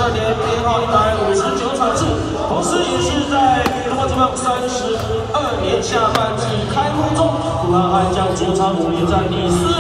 年编号159场次，同时也是在女罗马32年下半季开幕中，富兰悍将主场5连战第4